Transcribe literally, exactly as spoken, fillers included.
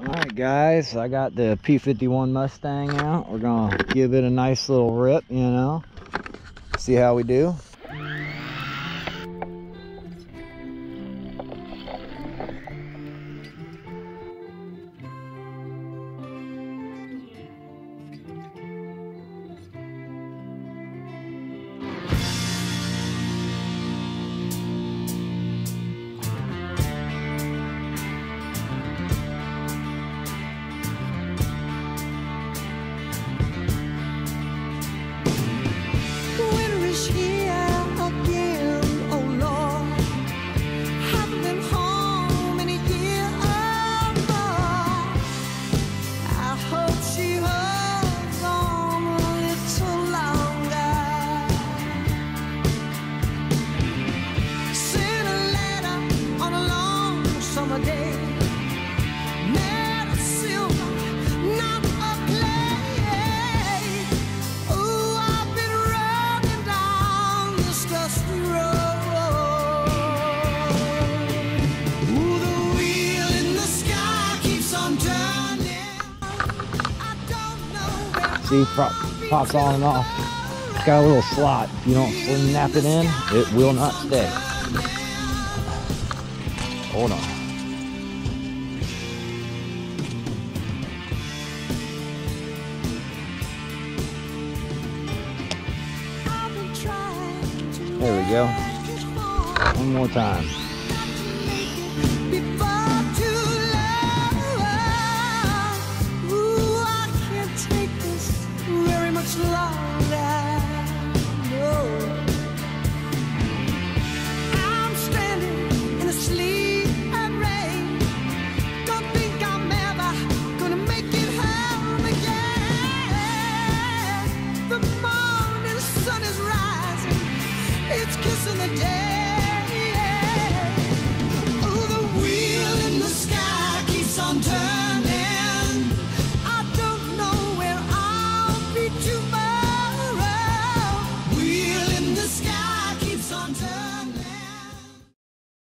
Alright guys, I got the P fifty-one Mustang out. We're gonna give it a nice little rip, you know, see how we do. See, pop, pops on and off. It's got a little slot. If you don't snap it in, it will not stay. Hold on. There we go. One more time.